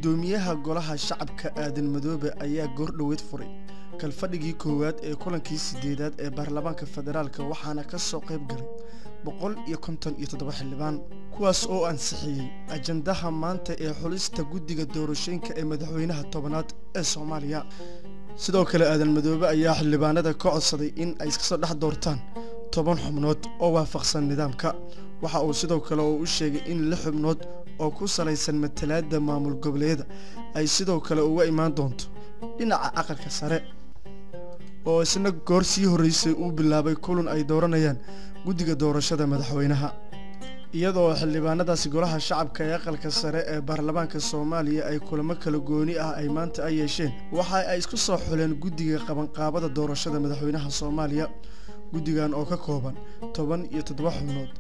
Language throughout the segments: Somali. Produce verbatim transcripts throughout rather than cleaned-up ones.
gudoomiyaha golaha shacabka aadan madoobe ayaa goordhaweed furay kalfadhigii koowaad ee kulankii sideedaad ee baarlamaanka federaalka waxaana ka soo qayb galay boqol iyo konton iyo toddoba xildhibaan kuwaas oo ansixiyay ajandaha maanta ee xulista guddiga doorashooyinka ee madaxweynaha tobanaad ee Soomaaliya. sidoo kale aadan madoobe ayaa xildhibaanada ka codsaday in ay iska soo dhex doortaan toban xubnood oo waafaqsan nidaamka. waxa uu sidoo kale uu sheegay in lix xubnood oo ku salaysan matalaadda maamul goboleeda ay sidoo kale uga imaan doonto dhinaca aqalka sare oo isna goor sii horeysay uu bilaabay kulan ay dooranayaan guddiga doorashada madaxweynaha. iyadoo xildhibaanadaasi golaha shacabka ee aqalka sare ee baarlamaanka Soomaaliya ay kulamo kala gooni ah ay maanta ay yeesheen waxa ay isku soo xuleen guddiga qabanqaabada doorashada madaxweynaha Soomaaliya. guddigan oo ka kooban toban iyo toddoba xubnood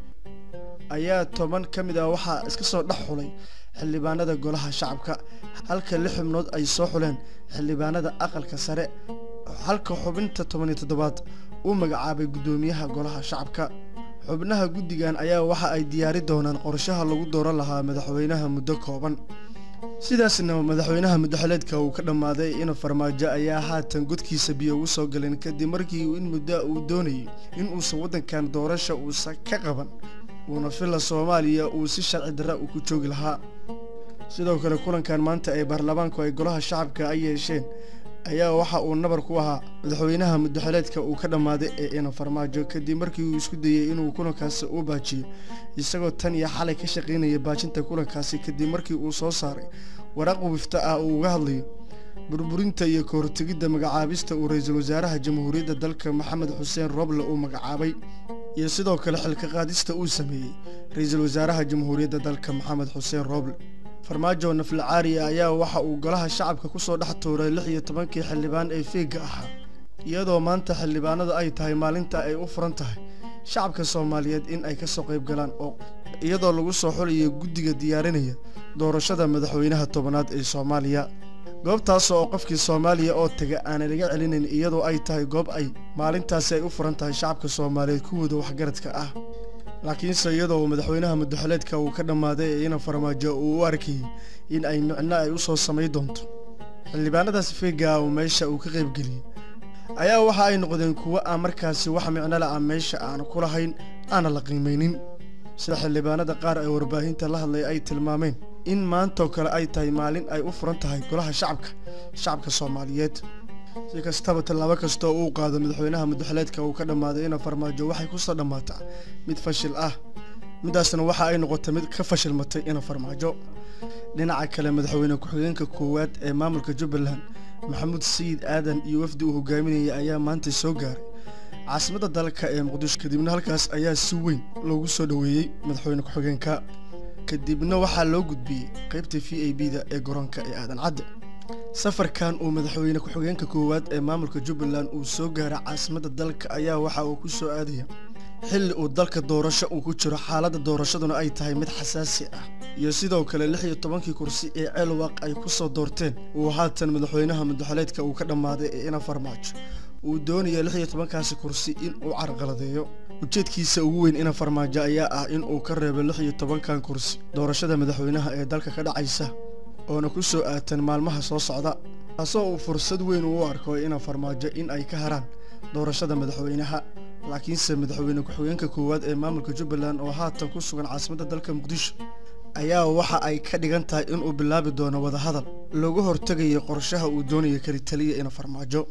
ayaa toban kamid ah waxa iska soo dhax xulay xildhibaanada golaha shacabka halka lix xubnood ay soo xuleen xildhibaanada aqalka sare halka xubinta toban iyo toddobaad uu magacaabay gudoomiyaha golaha shacabka. xubnaha guddigan ayaa waxa ay diyaari doonaan qorshaha lagu dooran lahaa madaxweynaha muddo kooban. sidaasna madaxweynaha madaxweynaha uu ka dhamaaday in farmaajo ayaa haatan godkiisa biyo ugu soo galeen kadib markii uu in muddo uu doonayay in uu wadankan doorasho uu ka qaban uuna fila Soomaaliya uu si sharci darro u ku joogi lahaa. sidoo kale kulankan maanta ay baarlamaanku ay golaha shacabka ay yeesheen ayaa waxa uu nabar ku ahaa madaxweynaha madaxweynaha uu ka dhamaaday ee in farmaajo kadib markii uu isku dayay inuu kulankaasi u baajiyo isagoo tan iyo xalay ka shaqeynaya baajinta kulankaasi kadib markii uu soo saaray waraaq wifta ah uu uga hadlayo burburinta iyo ka hortagidda magacaabista uu ra'iisul wasaaraha jamhuuriyadda dalka Maxamed Xuseen Roble uu magacaabay iyo sidoo kale xilka qaadista uu sameeyay ra'iisul wasaaraha jamhuuriyadda dalka Maxamed Xuseen Roble. farmaajo nafl caariya ayaa waxa uu golaha shacabka ku soo dhex tooray lix iyo toban kii xildhibaan ee feega ahaa iyadoo maanta xildhibaanada ay tahay maalinta ay u furan tahay shacabka Soomaaliyeed in ay ka soo qayb galaan oo iyadoo lagu soo xuliyay guddiga diyaarinaya doorashada madaxweynaha tobanaad ee Soomaaliya. goobtaas oo qofkii Soomaaliya oo taga aan laga celinin iyadoo ay tahay goob ay maalintaas ay u furan tahay shacabka Soomaaliyeed kuwada waxgaradka ah. laakiin sayidoo madaxweynaha madaxweynaha uu ka dhamaaday in farmaajo uu u arkay in ay micno ay u soo sameey doonto xildhibaanadaas feega oo meesha uu ka qayb galiyay ayaa waxa ay noqdeen kuwa aan markaasi wax micno la ah meesha aan ku lahayn aan la qiimeynin. sida xildhibaanada qaar ay warbaahinta la hadlay ay tilmaameen in maanta kale ay tahay maalin ay u furan tahay golaha shacabka shacabka Soomaaliyeed. si kastaba talaabo kasta oo uu qaado madaxweynaha madaxweynaha uu ka dhamaaday in farmaajo waxay ku soo dhamaataa mid fashil ah midaasna waxa ay noqotay mid ka fashilmatay in farmaajo. dhinaca kale madaxweyne ku-xigeenka koowaad ee maamulka Jubbaland Maxamuud Sayid Aadan iyo wafdi uu hogaaminayay ayaa maanta soo gaaray caasimadda dalka ee Muqdisho kadibna halkaas ayaa si weyn loogu soo dhaweeyay madaxweyne ku-xigeenka kadibna waxa loo gudbiyay qaybta V I P da ee garoonka ee Aadan Cadde. safarkan uu madaxweyne ku-xigeenka koowaad ee maamulka Jubbaland uu soo gaaray caasimadda dalka ayaa waxa uu ku soo aadaya xilli uu dalka doorasho uu ku jiro xaaladda doorashaduna ay tahay mid xasaasi ah iyo sidoo kale lix iyo toban kii kursi ee Ceelwaaq ay ku soo doorteen uu haatan madaxweynaha madaxweynaha uu ka dhamaaday in farmaajo uu doonayo lix iyo toban kaasi kursi in uu carqaladeeyo. ujeedkiisa ugu weyn in farmaajo ayaa ah in uu ka reebo lix iyo toban kan kursi doorashada madaxweynaha ee dalka ka dhacaysa oo ku soo aatan maalmaha soo socda taasoo uu fursad weyn u arko in farmaajo in ay ka haraan doorashada madaxweynaha. laakiinse madaxweyne ku-xigeenka koowaad ee maamulka Jubbaland oo haatan ku sugan caasimadda dalka Muqdisho ayaa waxa ay ka dhigan tahay in uu bilaabi doono wada hadal looga hortagayo qorshaha uu doonayo kali taliya in farmaajo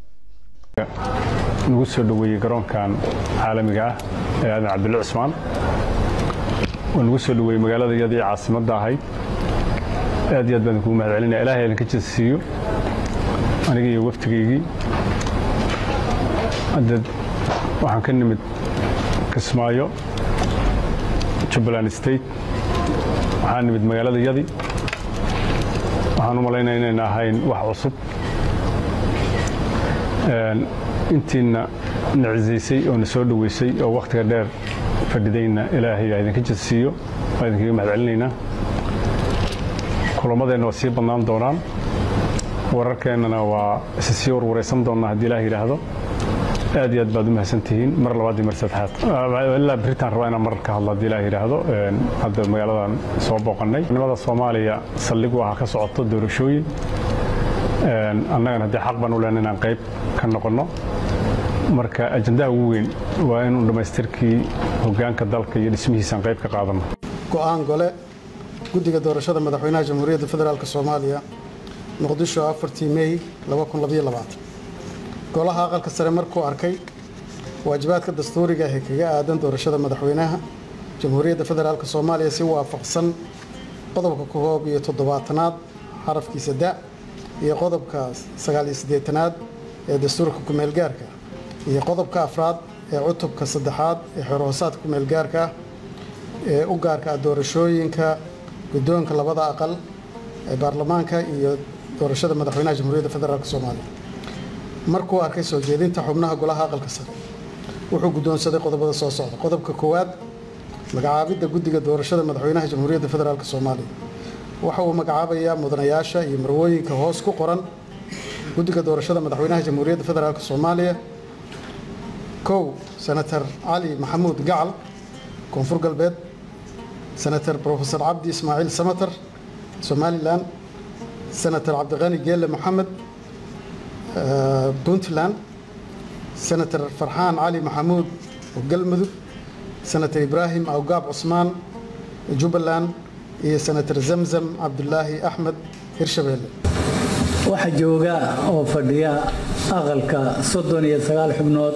nagu soo dhaweeyay garoonkan caalamiga ah ee Aadan Cabdulle Cusmaan oo nagu soo dhaweeyay magaalada iyadii caasimadda ahayd. aad iyo aad baan ugu mahadcelinayaa Ilaahay idin ka jasiyo aniga iyo waftigeygii. hadda waxaan ka nimid Kismaayo Jubbaland State waxaan nimid magaalada iyadii waxaan u maleynayaa inaan ahayn wax cusub intiina nacisaysay oo soo dhaweysay oo waqtiga dheer fadhidayna Ilaahay idin ka jasiyo waan idinka mahadcelinaynaa. kulamadeena waa sii bannaan doonaan wararkeennana waa si sii warwareysan doonaa haddii Ilaahay yiraahdo. aad iyo aad baad u mahadsantihiin mar labaad iyo mar saddexaad ilaa baritaan rabaa inaan mar ka hadlo haddii ilaaha yidhaahdo hadda magaaladan soo booqannay nimada Soomaaliya saldhig waxaa ka socoto doorashooyin annagana haddii xaq baan u leenahay inaan qayb ka noqonno marka ajandaha ugu weyn waa inuu dhamaystirkii hoggaanka dalka iyo dhismihiisaan qayb ka qaadanno go'aan gole guddiga doorashada madaxweynaha jamhuuriyadda federaalka Soomaaliya muqdisho afartii May laba kun labayo labaatan golaha aqalka sare markuu arkay waajibaadka dastuuriga ah ee kaga aadan doorashada madaxweynaha jamhuuriyadda federaalka Soomaaliya si waafaqsan qodobka koob iyo toddobaatanaad xarafkiisa da iyo qodobka sagaal iyo siddeetanaad ee dastuurka ku meel gaarka iyo qodobka afraad ee cutubka saddexaad ee xoroosaadka ku meel gaarka ee u gaarka doorashooyinka guddoonka labada aqal ee baarlamaanka iyo doorashada madaxweynaha jamhuuriyadda federaalka Soomaaliya markuu arkay soo jeedinta xubnaha golaha aqalka sare wuxuu guddoonsaday qodobada soo socda qodobka koowaad magacaabidda guddiga doorashada madaxweynaha jamhuuriyadda federaalka Soomaaliya waxa uu magacaabayaa mudanayaasha iyo marwooyinka hoos ku qoran guddiga doorashada madaxweynaha jamhuuriyadda federaalka Soomaaliya kow senator cali maxamuud gacal koonfur galbeed senator professor cabdi ismaaciil samatar Somaliland senator cabdiqani geelle maxamed Puntland senator farxaan cali maxamuud galmudug senator ibraahim awgaab cusmaan Jubbaland iyo senator zamzam cabdullaahi axmed hirshabeelle waxa jooga oo fadhiya aqalka soddon iyo sagaal xubnood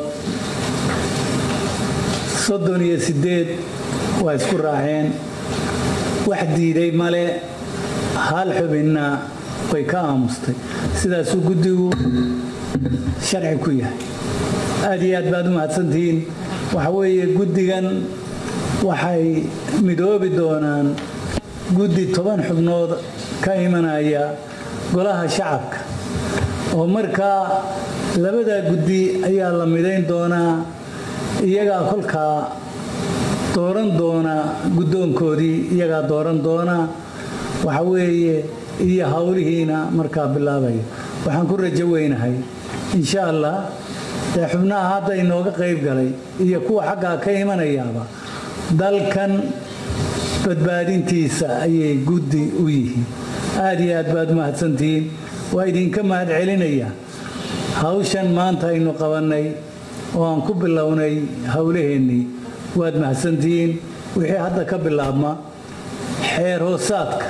soddon iyo siddeed waa isku raaceen wax diiday male hal xubinna way ka aamustay sidaasuu guddigu sharci ku yahay aad iyo aad baad u mahadsantihiin waxa weeye guddigan waxay midoobi doonaan guddi toban xubnood ka imanaya golaha shacabka oo markaa labada guddi ayaa la midayn doonaa iyagaa kolkaa dooran doona guddoonkoodii iyagaa dooran doona waxa weeye iyo hawlihiina markaa bilaabaya waxaan ku rajo weynahay insha Allah ee xubnaha hadda inooga qayb galay iyo kuwa xagga ka imanayaaba dalkan badbaadintiisa ayay guddi u yihiin aad iyo aad baad mahadsantihiin waa idinka mahad celinaya hawshan maanta aynu qabanay oo aan ku bilownay hawlaheennii waad mahadsantihiin wixii hadda ka bilaabma xeer hoosaadka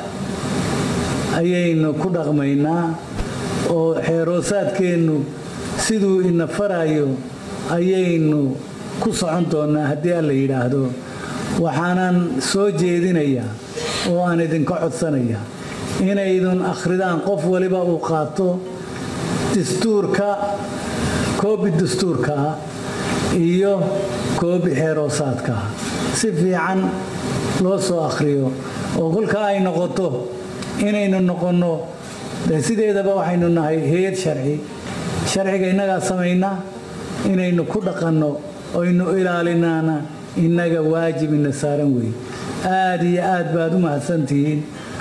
ayaynu ku dhaqmaynaa oo xeer hoosaadkeennu siduu ina farayo ayaynu ku socon doonaa haddii alla yidhaahdo waxaanan soo jeedinayaa oo aan idinka codsanayaa inaydun akhridaan qof waliba uu qaato dastuurka koobi dastuurka ah iyo koobi xeer hoosaadka ah si fiican loo soo akhriyo oo kolka ay noqoto inaynu noqonno sideedaba waxaynu nahay hay'ad sharci sharciga innagaa samaynaa inaynu ku dhaqanno oynu ilaalinaana innaga waajib ina saaran weeye aad iyo aad baad u mahadsantihiin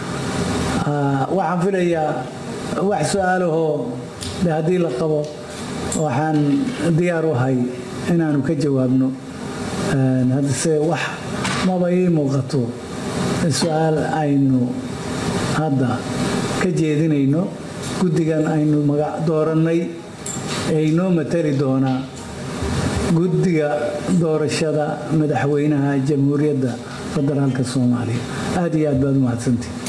waxaan filayaa wax su-aalahoo de haddii la qabo waxaan diyaar u ahay inaanu ka jawaabno haddase wax maba ii muuqato su-aal aynu hadda ka jeedinayno guddigan aynu magac doorannay ee inoo matali doonaa guddiga doorashada madaxweynaha jamhuuriyadda federaalka Soomaaliya aad iyo aad baad u mahadsantihiin